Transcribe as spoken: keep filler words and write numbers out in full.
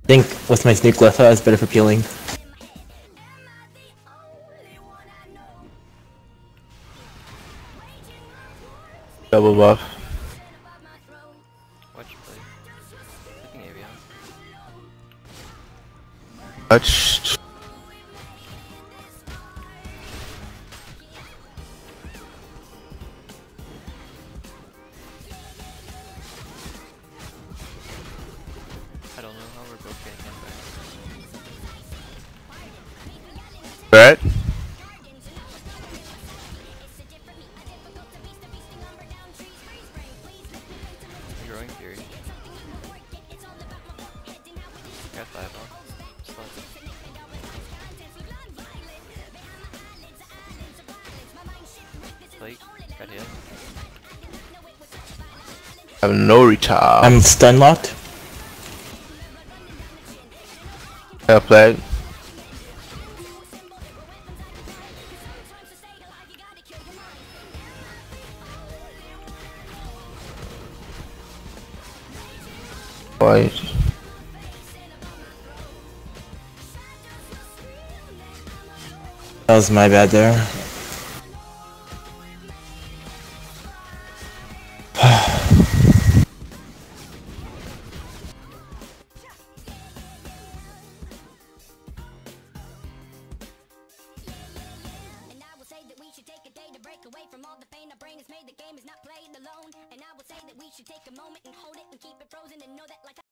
I think with my Sneak Litha, it's better for peeling. Double buff. Watch your play. Flipping Avion. Touched. I don't know how we're both getting hit by. Right? Growing Fury. Got five off. Slate. Got hit. I have no retard. I'm stun locked. I have flag. White. That was my bad there. Take a day to break away from all the pain our brain has made. The game is not played alone, and I would say that we should take a moment and hold it and keep it frozen and know that like